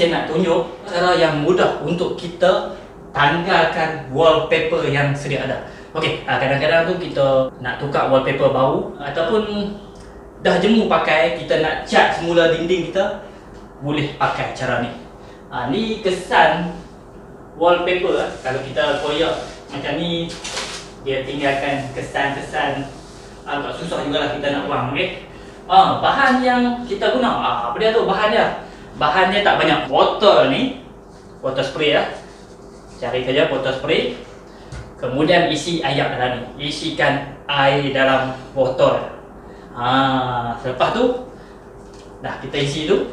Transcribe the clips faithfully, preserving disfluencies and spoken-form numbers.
saya nak tunjuk cara yang mudah untuk kita tanggalkan wallpaper yang sedia ada. Okey, kadang-kadang tu kita nak tukar wallpaper baru ataupun dah jemu pakai, kita nak cat semula dinding kita, boleh pakai cara ni. Ha, ni kesan wallpaper. Kalau kita koyak macam ni, dia tinggalkan kesan-kesan agak susah jugalah kita nak buang. Okey. Ah, bahan yang kita guna, ah, apa dia tu bahan dia? Bahan dia tak banyak. Botol ni, botol spray lah. Cari saja botol spray. Kemudian isi air dalam ni. Isikan air dalam botol. Ah, selepas tu dah kita isi tu,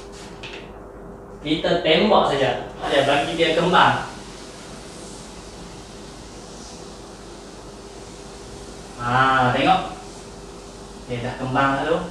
kita tembak saja. Ada bagi dia kembang. Ah, tengok. Dia dah kembang tu.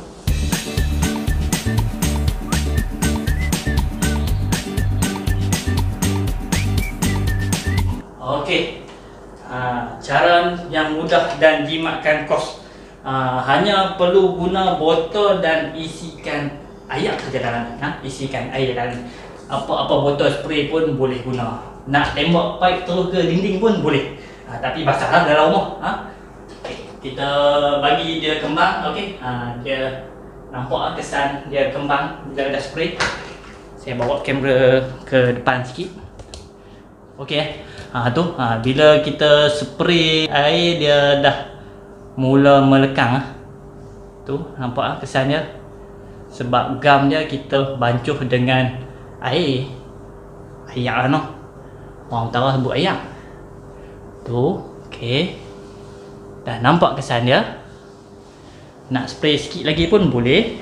Okey. Ha, cara yang mudah dan jimatkan kos. Ha, hanya perlu guna botol dan isikan air saja dalam. Ha, isikan air dan apa-apa botol spray pun boleh guna. Nak tembak pipe terus ke dinding pun boleh. Ha, tapi basahlah dalam rumah. Ha. Kita bagi dia kembang. Okey, ha, dia nampak kesan dia kembang bila dah spray. Saya bawa kamera ke depan sikit. Okey, ha, tu ha, bila kita spray air, dia dah mula melekang. Ha. Tu nampak kesan dia. Sebab gam dia kita bancuh dengan air. Air noh. Orang utara sebut air. Tu, okey. Dah nampak kesan dia. Nak spray sikit lagi pun boleh.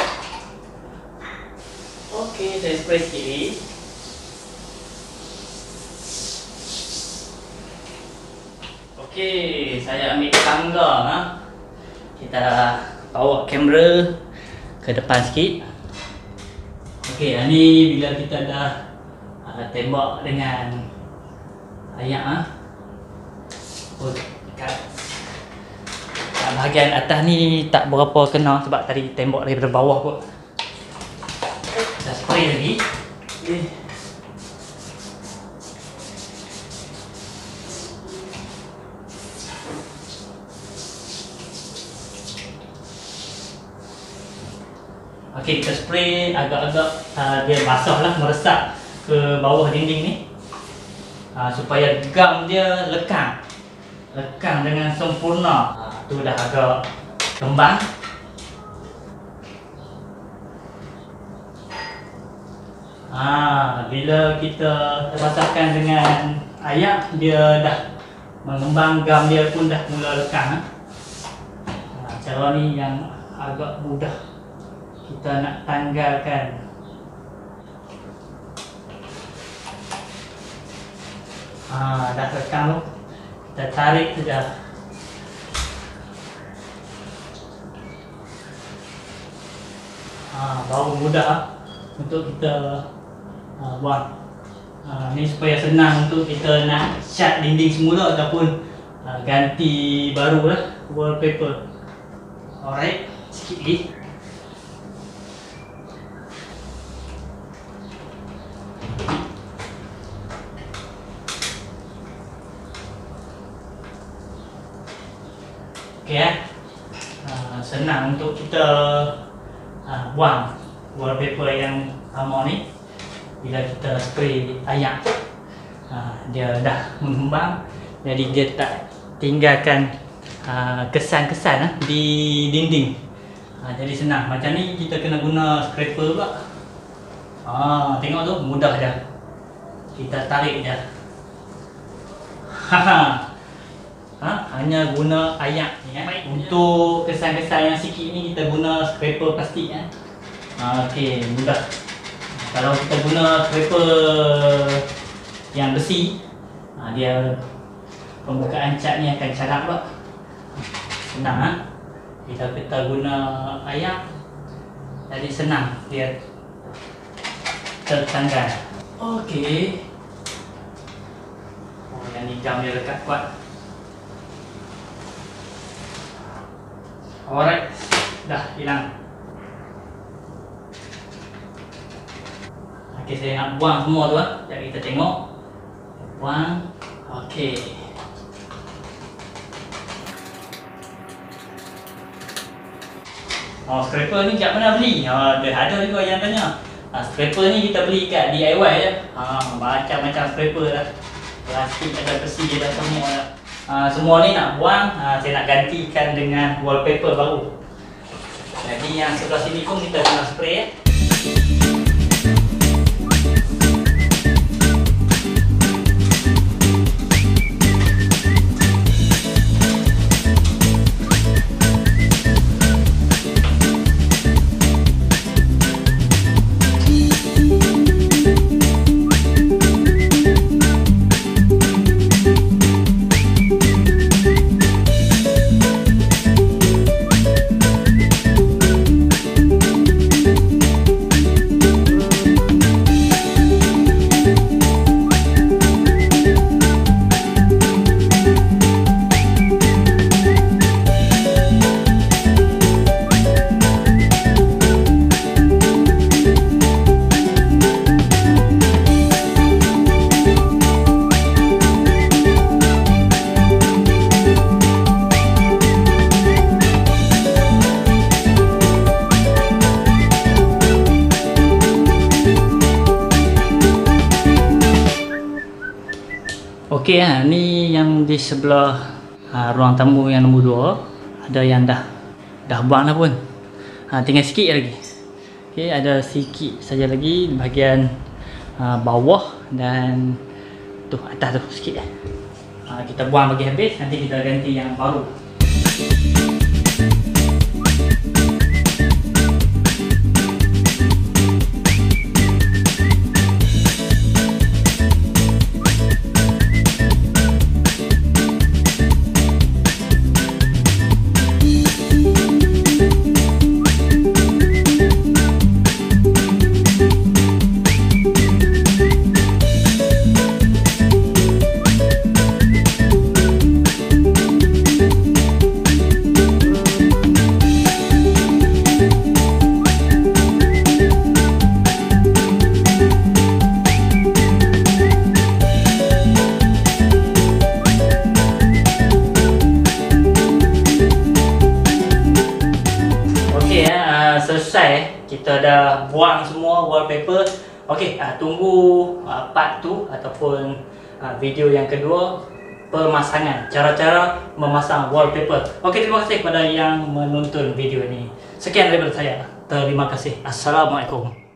Okey, saya spray sikit lagi. Okey, saya ambil tangga. Ha? Kita bawa kamera ke depan sikit. Okey, ni bila kita dah uh, tembak dengan air. Ha? Oh, dekat bahagian atas ni tak berapa kena sebab tadi tembak daripada bawah kot. Kita spray lagi. Okay. Okey, kita spray agak-agak uh, dia basah lah, meresap ke bawah dinding ni. Uh, supaya gam dia lekang. Lekang dengan sempurna. Uh, tu dah agak kembang. Ah, bila kita basahkan dengan air, dia dah mengembang, gam dia pun dah mula lekang. Ah, cara ni yang agak mudah kita nak tanggalkan. Ah, dah lekang tu. Kita tarik saja. Ha, baru mudah untuk kita ha, buat. Ha, ni supaya senang untuk kita nak cat dinding semula ataupun ha, ganti baru lah wallpaper. Alright, sikit lagi. Okay, eh. ha, senang untuk kita Ha, buang wallpaper yang lama ni. Bila kita spray air, ha, dia dah mengembang. Jadi dia tak tinggalkan kesan-kesan ha, di dinding. Ha, jadi senang. Macam ni kita kena guna scraper pula. Ha, tengok tu, mudah je. Kita tarik je. Haha. Ha, hanya guna air ni, eh. Untuk kesan-kesan yang sikit ni kita guna scraper plastik, eh. Ha, okey, mudah. Kalau kita guna scraper yang besi, ha, dia pembukaan cat ni akan carap pula. Senang, ha? Bila kita guna air, jadi senang dia tertanggal. Okey. Oh, yang ni gam dia lekat kuat. Alright, dah hilang. Okey, saya nak buang semua tu ah. Jap kita tengok. Buang. Okey. Oh, scraper ni kat mana beli? Ha, ada ada juga yang tanya. Ha, scraper ni kita beli kat D I Y je. Ha, macam-macam scraper dah. Plastik ada besi dia dah semua dah. Ha, semua ni nak buang, ha, saya nak gantikan dengan wallpaper baru. Jadi yang sebelah sini pun kita kena spray ya. Okey, ha, ni yang di sebelah ha, ruang tamu yang nombor dua. Ada yang dah dah buang dah pun. Ha, tinggal sikit lagi. Okey, ada sikit saja lagi bahagian ha, bawah dan tu atas tu sikit. Ha, kita buang bagi habis, nanti kita ganti yang baru. Selesai, kita dah buang semua wallpaper. Okey, uh, tunggu uh, part tu ataupun uh, video yang kedua, pemasangan, cara-cara memasang wallpaper. Okey, terima kasih kepada yang menonton video ini. Sekian daripada saya. Terima kasih. Assalamualaikum.